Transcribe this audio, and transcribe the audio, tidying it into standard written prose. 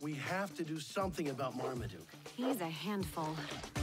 We have to do something about Marmaduke. He's a handful.